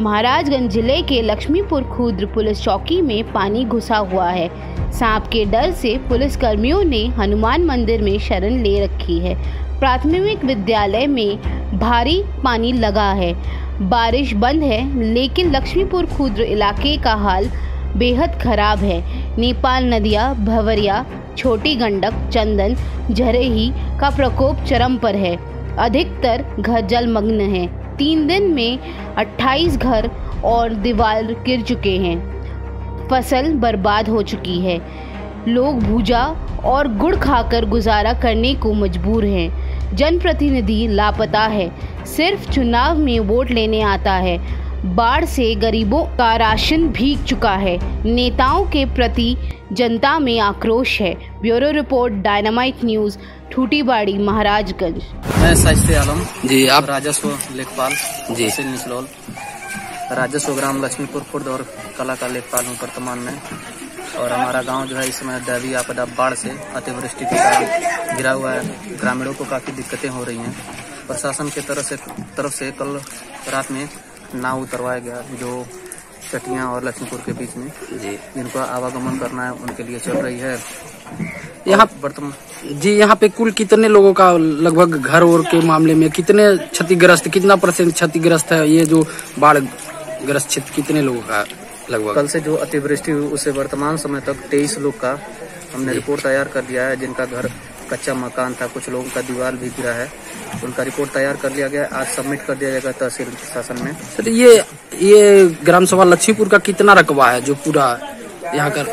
महाराजगंज जिले के लक्ष्मीपुर खुर्द पुलिस चौकी में पानी घुसा हुआ है। सांप के डर से पुलिस कर्मियों ने हनुमान मंदिर में शरण ले रखी है। प्राथमिक विद्यालय में भारी पानी लगा है। बारिश बंद है, लेकिन लक्ष्मीपुर खुर्द इलाके का हाल बेहद खराब है। नेपाल नदियाँ भंवरिया, छोटी गंडक, चंदन, झरेही का प्रकोप चरम पर है। अधिकतर घर जलमग्न हैं। 3 दिन में 28 घर और दीवार गिर चुके हैं। फसल बर्बाद हो चुकी है। लोग भूजा और गुड़ खाकर गुजारा करने को मजबूर हैं। जनप्रतिनिधि लापता है, सिर्फ चुनाव में वोट लेने आता है। बाढ़ से गरीबों का राशन भीग चुका है। नेताओं के प्रति जनता में आक्रोश है। Bureau report, dynamite news, Thutibari, Maharajganj. मैं साइस्ते आलम जी। आप राजस्व लेखपाल जी निचलौल, राजस्व ग्राम लक्ष्मीपुर खुर्द और कला का लेखपाल हूँ वर्तमान में। और हमारा गांव जो है इस समय दैवीय आपदा बाढ़ से अतिवृष्टि के कारण घिरा हुआ है। ग्रामीणों को काफ़ी दिक्कतें हो रही हैं। प्रशासन के तरफ से कल रात में नाव उतरवाया गया, जो चटियां और लक्ष्मीपुर के बीच में जी जिनको आवागमन करना है उनके लिए चल रही है। यहाँ वर्तमान जी यहाँ पे कुल कितने लोगों का लगभग घर और के मामले में कितने क्षतिग्रस्त, कितना % क्षतिग्रस्त है? ये जो बाढ़ ग्रस्त क्षेत्र कितने लोगों का लगभग? कल से जो अतिवृष्टि हुई उससे वर्तमान समय तक 23 लोग का हमने रिपोर्ट तैयार कर दिया है, जिनका घर कच्चा मकान था। कुछ लोगों का दीवार भी गिरा है, उनका रिपोर्ट तैयार कर लिया गया। आज सबमिट कर दिया जाएगा तहसील शासन में। सर, ये ग्राम सभा लक्ष्मीपुर का कितना रकबा है जो पूरा यहाँ का?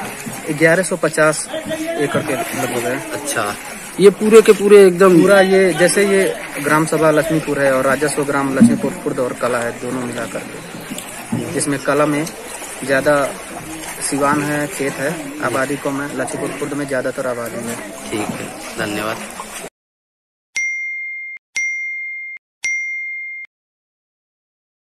1150 एकड़ के लगभग है। अच्छा, ये पूरे के पूरे एकदम पूरा ये जैसे ये ग्राम सभा लक्ष्मीपुर है और राजस्व ग्राम लक्ष्मीपुर खुर्द और कला है, दोनों मिलाकर के। जिसमें कला में ज्यादा सिवान है, खेत है, आबादी कम है। लक्ष्मीपुर खुर्द में ज्यादातर आबादी है। ठीक है, धन्यवाद।